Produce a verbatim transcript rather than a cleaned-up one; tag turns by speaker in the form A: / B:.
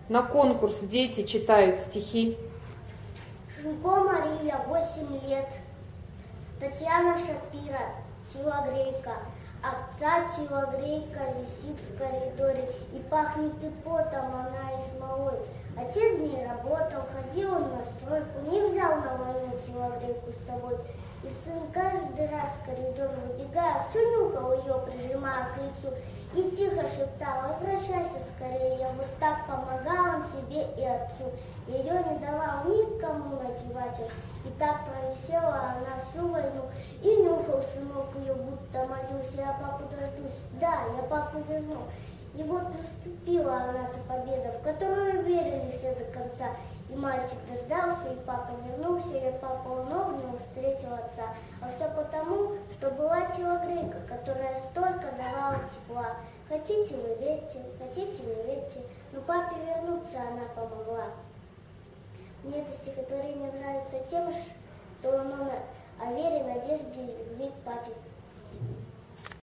A: На конкурс дети читают стихи.
B: Шумко Мария, восемь лет. Татьяна Шапира, телогрейка. Отца телогрейка висит в коридоре, и пахнет и потом она, и смолой. Отец в ней работал, ходил он на стройку, не взял на войну телогрейку с собой. И сын каждый раз в коридор выбегая, все нюхал ее, прижимая к лицу, и тихо шептал: возвращайся скорее, я вот так помогал он себе и отцу. Ее не давал никому надевать он, и так провисела она всю войну. И нюхал сынок ее, будто молился: я папу дождусь, да, я папу верну. И вот наступила она-то победа, в которую верили все до конца. И мальчик дождался, и папа вернулся, и папа вновь в него встретил отца. А все потому, что была телогрейка, которая столько давала тепла. Хотите вы верьте, хотите не верьте, но папе вернуться она помогла. Мне это стихотворение нравится тем, что оно о вере, надежде и любви к папе.